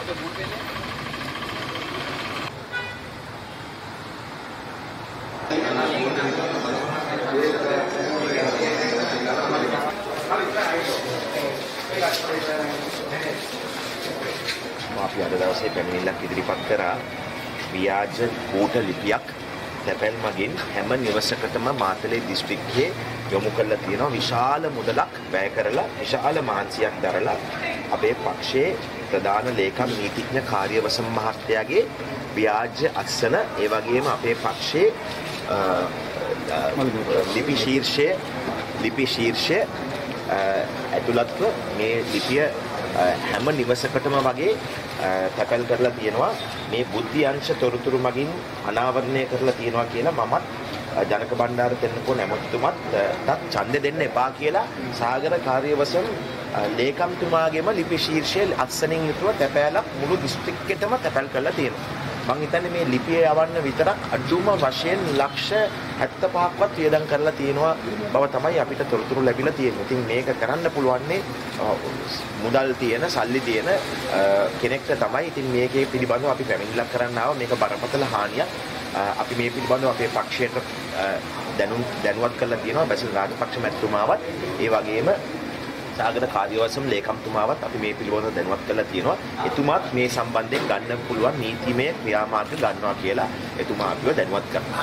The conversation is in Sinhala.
අපි අද දවසේ පැමිණිල්ලක් ඉදිරිපත් කරා ව්‍යාජ කූට ලිපියක් තැපැල් මගින් හැම නිවසකටම මාතලේ දිස්ත්‍රික්කයේ යොමු කරලා තියෙනවා විශාල මුදලක් වැය කරලා විශාල මහන්සියක් දරලා අපේ පක්ෂයේ ප්‍රධාන ලේකම් නීතිඥ කාර්යවසම් මහත්තයාගේ ව්‍යාජ අක්ෂණ ඒ වගේම අපේ පක්ෂයේ ලිපි ශීර්ෂය ඇතුළත්ව මේ ලිපිය හැම නිවසකටම වගේ තැපැල් කරලා තියෙනවා මේ බුද්ධි අංශ තොරතුරු මගින් අනාවරණය කරලා තියෙනවා කියලා මමත් ජනක බණ්ඩාර තෙන්නකෝ නැමැතිතුමත් ඡන්දෙ දෙන්න එපා කියලා සාගර කාර්යවසම් ලේකම්තුමාගේම ලිපි ශීර්ෂය අත්සනින් යුතුව තැපැලක් මුළු දිස්ත්‍රික්කෙටම තැපැල් කරලා තියෙනවා. මම හිතන්නේ මේ ලිපිය යවන්න විතරක් අඩුම වශයෙන් ලක්ෂ 75ක්වත් වියදම් කරලා තියෙනවා බව තමයි අපිට තොරතුරු ලැබිලා තියෙන්නේ. ඉතින් මේක කරන්න පුළුවන්නේ මුදල් තියෙන, සල්ලි තියෙන කෙනෙක්ට තමයි. ඉතින් මේකේ පිළිබඳව අපි පැමිණිල්ලක් කරන්න ආවා. මේක බරපතල හානියක්. අපි මේ පිළිබඳව අපේ පක්ෂයට දැනුවත් කරලා තියෙනවා. බැසිල් රාජපක්ෂ මැතිතුමාවත් ඒ වගේම සාගර කාර්යවසම් ලේකම්තුමාවත් අපි මේ පිළිබඳව දැනුවත් කරලා තියෙනවා. එතුමාත් මේ සම්බන්ධයෙන් ගන්න පුළුවන් නීතිමය ක්‍රියාමාර්ග ගන්නවා කියලා එතුමා අපිව දැනුවත් කරනවා.